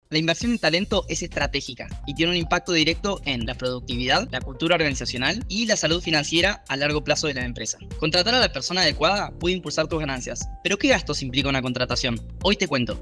La inversión en talento es estratégica y tiene un impacto directo en la productividad, la cultura organizacional y la salud financiera a largo plazo de la empresa. Contratar a la persona adecuada puede impulsar tus ganancias, pero ¿qué gastos implica una contratación? Hoy te cuento.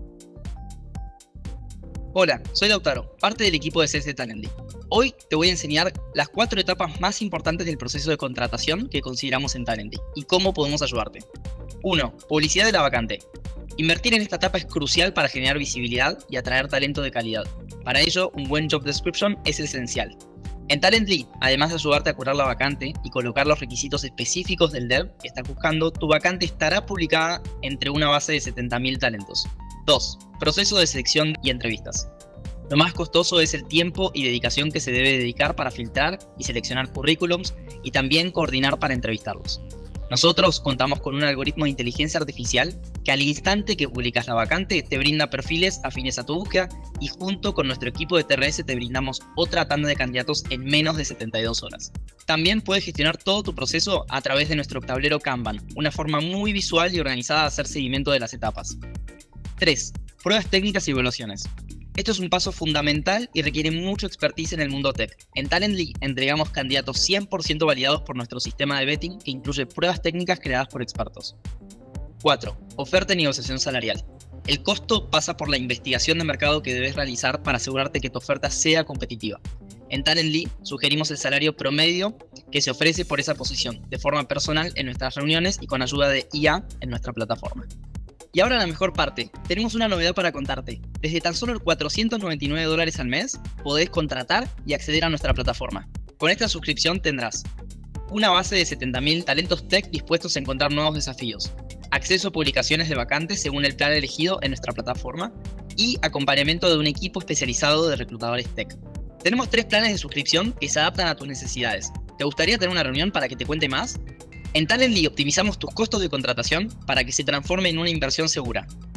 Hola, soy Lautaro, parte del equipo de CS Talently. Hoy te voy a enseñar las 4 etapas más importantes del proceso de contratación que consideramos en Talently y cómo podemos ayudarte. 1. Publicidad de la vacante. Invertir en esta etapa es crucial para generar visibilidad y atraer talento de calidad. Para ello, un buen job description es esencial. En Talently, además de ayudarte a curar la vacante y colocar los requisitos específicos del dev que estás buscando, tu vacante estará publicada entre una base de 70.000 talentos. 2. Proceso de selección y entrevistas. Lo más costoso es el tiempo y dedicación que se debe dedicar para filtrar y seleccionar currículums y también coordinar para entrevistarlos. Nosotros contamos con un algoritmo de inteligencia artificial que al instante que publicas la vacante te brinda perfiles afines a tu búsqueda y junto con nuestro equipo de TRS te brindamos otra tanda de candidatos en menos de 72 horas. También puedes gestionar todo tu proceso a través de nuestro tablero Kanban, una forma muy visual y organizada de hacer seguimiento de las etapas. 3. Pruebas técnicas y evaluaciones. Esto es un paso fundamental y requiere mucho expertise en el mundo tech. En Talently entregamos candidatos 100% validados por nuestro sistema de vetting que incluye pruebas técnicas creadas por expertos. 4. Oferta y negociación salarial. El costo pasa por la investigación de mercado que debes realizar para asegurarte que tu oferta sea competitiva. En Talently sugerimos el salario promedio que se ofrece por esa posición, de forma personal en nuestras reuniones y con ayuda de IA en nuestra plataforma. Y ahora la mejor parte, tenemos una novedad para contarte. Desde tan solo $499 al mes, podés contratar y acceder a nuestra plataforma. Con esta suscripción tendrás una base de 70.000 talentos tech dispuestos a encontrar nuevos desafíos, acceso a publicaciones de vacantes según el plan elegido en nuestra plataforma y acompañamiento de un equipo especializado de reclutadores tech. Tenemos 3 planes de suscripción que se adaptan a tus necesidades. ¿Te gustaría tener una reunión para que te cuente más? En Talently optimizamos tus costos de contratación para que se transforme en una inversión segura.